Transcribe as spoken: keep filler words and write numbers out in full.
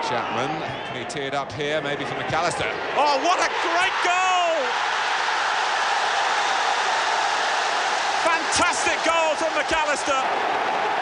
Chapman, can he tee it up here, maybe for McAllister? Oh, what a great goal! Fantastic goal from McAllister!